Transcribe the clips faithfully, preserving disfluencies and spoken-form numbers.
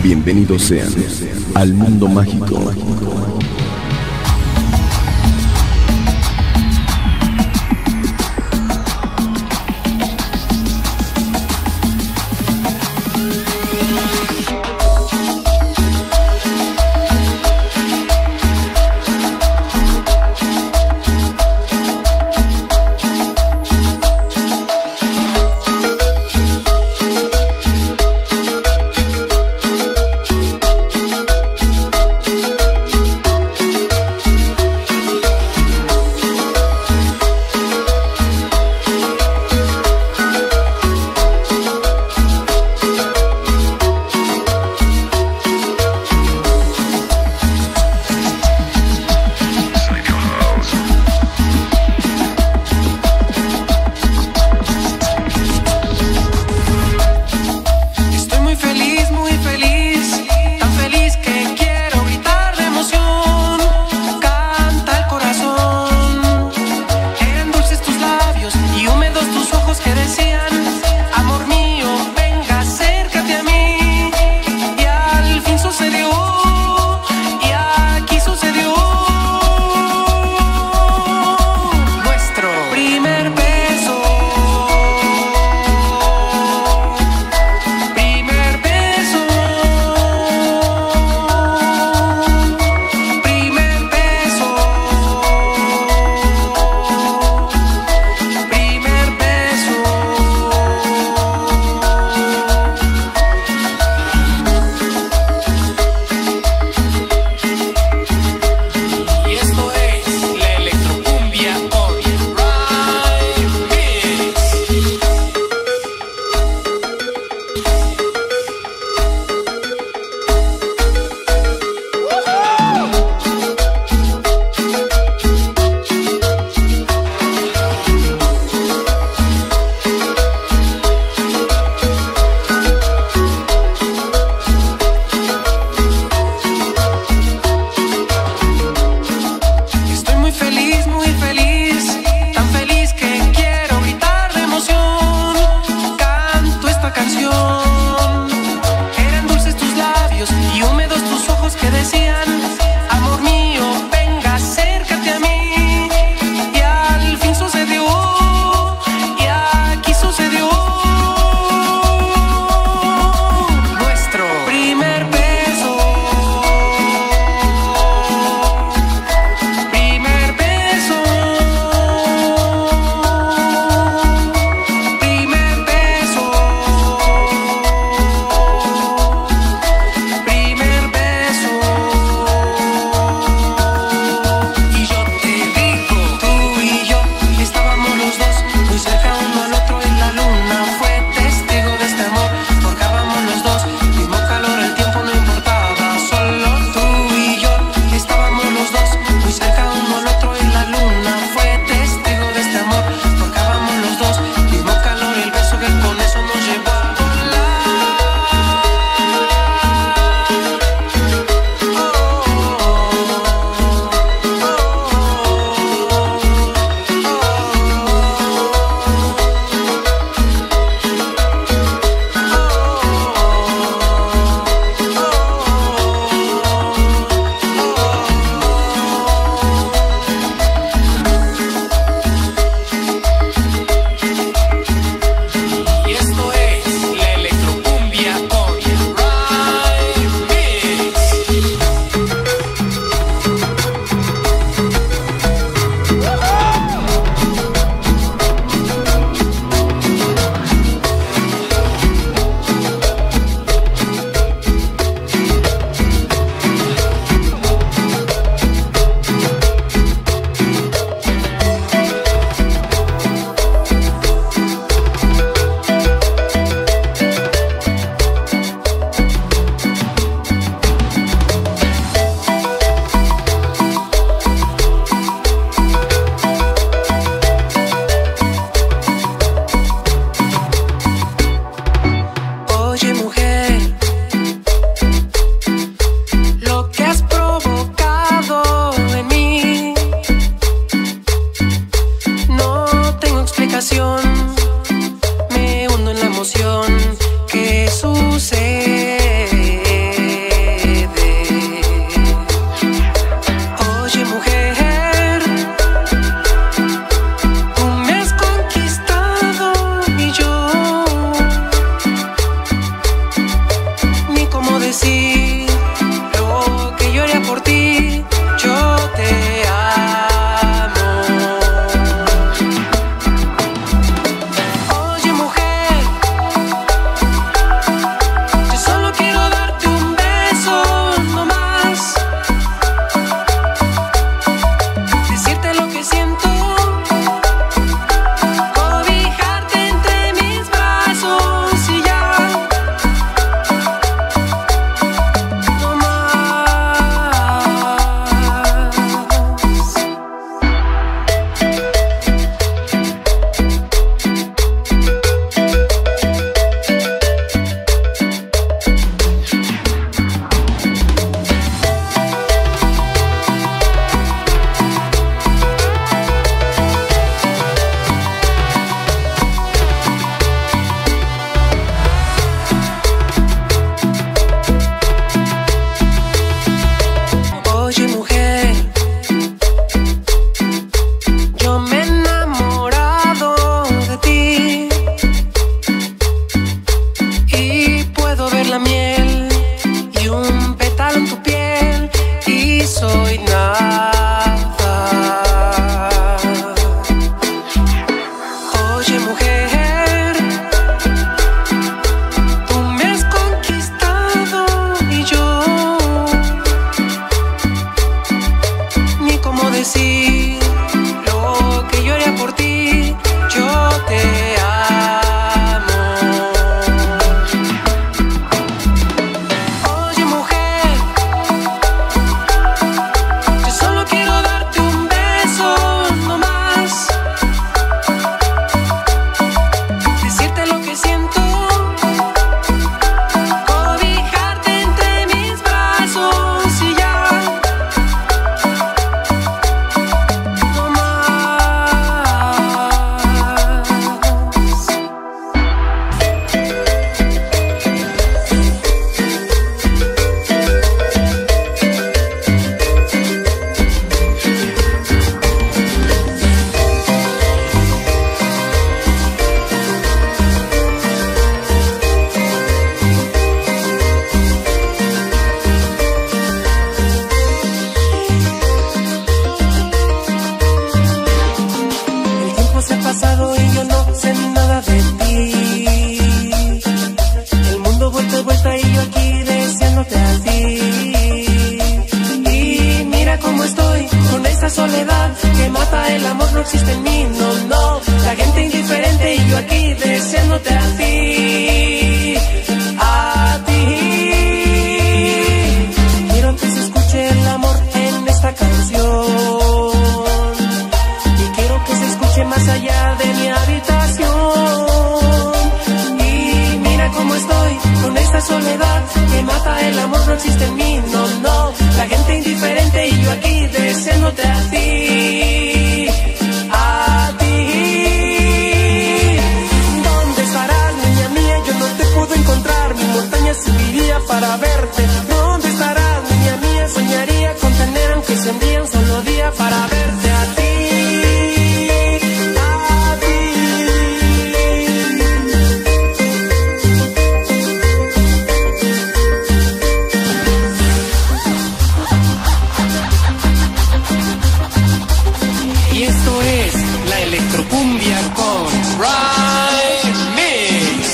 Bienvenidos sean al mundo mágico. existe en mí, no, no. La gente indiferente y yo aquí deseándote a ti, a ti. Quiero que se escuche el amor en esta canción y quiero que se escuche más allá de mi habitación. Y mira cómo estoy con esta soledad que mata, el amor no existe en mí, no, no. La gente indiferente y yo aquí deseándote a ti, a ti. ¿Dónde estarás, niña mía? Yo no te puedo encontrar, mi montaña subiría para verte. ¿Dónde estarás, niña mía? Soñaría con tener, aunque sea un día, un solo día para verte a ti. Electrocumbia con Right Mix.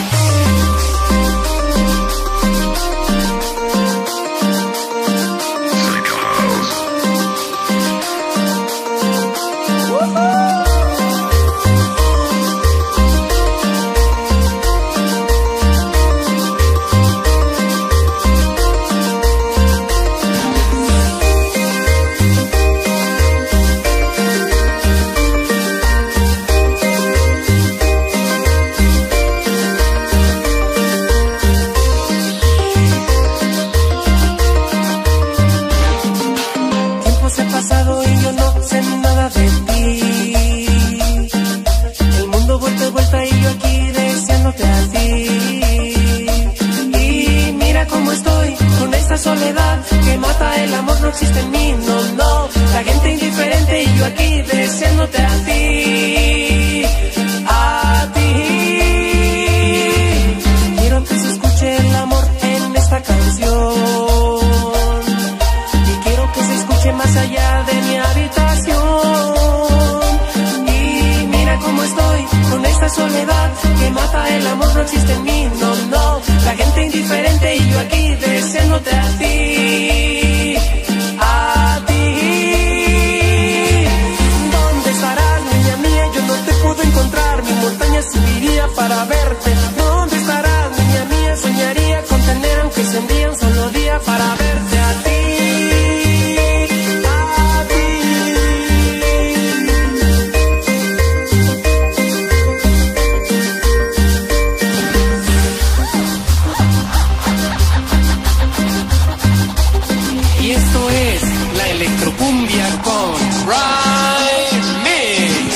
Soledad que mata, el amor no existe en mí, no, no. La gente indiferente y yo aquí deseándote a ti, a ti. Quiero que se escuche el amor en esta canción y quiero que se escuche más allá de mi habitación. Y mira cómo estoy con esta soledad que mata, el amor no existe en mí, no, no. La gente indiferente y yo aquí deseándote a ti, a ti. ¿Dónde estarás, niña mía? Yo no te puedo encontrar, mi montaña subiría para verte. ¿Dónde estarás, niña mía? Soñaría con tener, aunque sea un día, un solo día para verte a ti. Electrocumbia con Right Mix.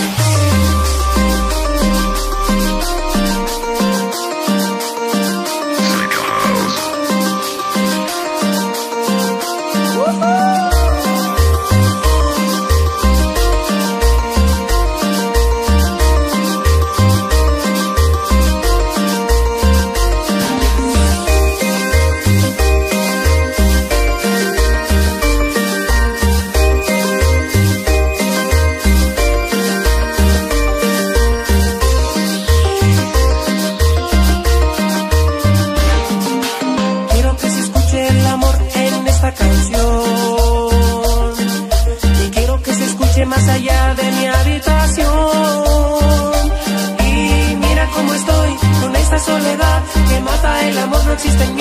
Más allá de mi habitación y mira cómo estoy con esta soledad que mata, el amor no existe en